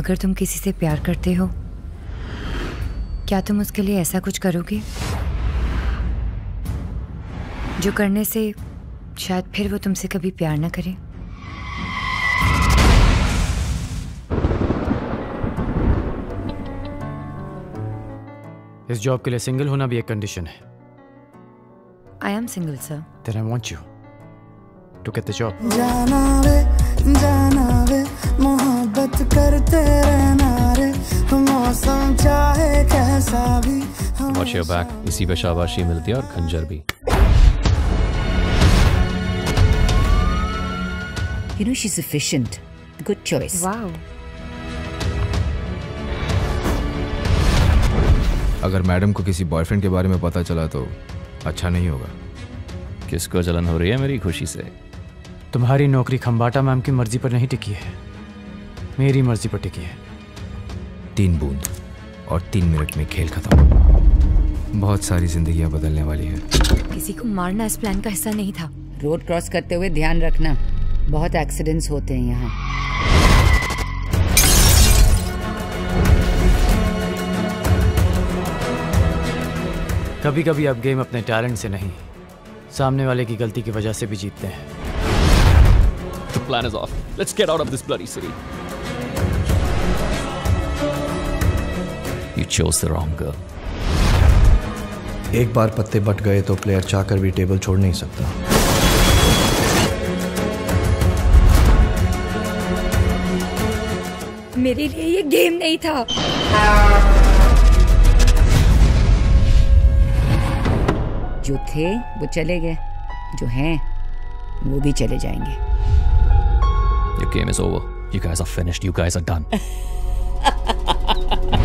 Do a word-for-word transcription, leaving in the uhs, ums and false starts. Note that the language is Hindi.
अगर तुम किसी से प्यार करते हो, क्या तुम उसके लिए ऐसा कुछ करोगे जो करने से शायद फिर वो तुमसे कभी प्यार ना करे? इस जॉब के लिए सिंगल होना भी एक कंडीशन है। I am single, sir. Then I want you to get the job. जाना वे, जाना वे, मोहब्बत करते रहना रे, मौसम चाहे कैसा भी। Watch your back. इसी पे शाबाशी मिलती है और खंजर भी। You know she's efficient. Good choice. Wow. अगर मैडम को किसी बॉयफ्रेंड के बारे में पता चला तो अच्छा नहीं होगा। किसको जलन हो रही है मेरी खुशी से? तुम्हारी नौकरी खंबाटा मैम की मर्जी पर नहीं टिकी है, मेरी मर्जी पर टिकी है। तीन बूंद और तीन मिनट में खेल खत्म। बहुत सारी जिंदगियां बदलने वाली है। किसी को मारना इस प्लान का हिस्सा नहीं था। रोड क्रॉस करते हुए ध्यान रखना, बहुत एक्सीडेंट्स होते हैं यहाँ। कभी कभी आप गेम अपने टैलेंट से नहीं, सामने वाले की गलती की वजह से भी जीतते हैं। The plan is off. Let's get out of this bloody city. You chose the wrong girl. एक बार पत्ते बट गए तो प्लेयर चाहकर भी टेबल छोड़ नहीं सकता। मेरे लिए ये गेम नहीं था। जो थे वो चले गए, जो हैं वो भी चले जाएंगे। Your game is over. You guys are finished. You guys are done.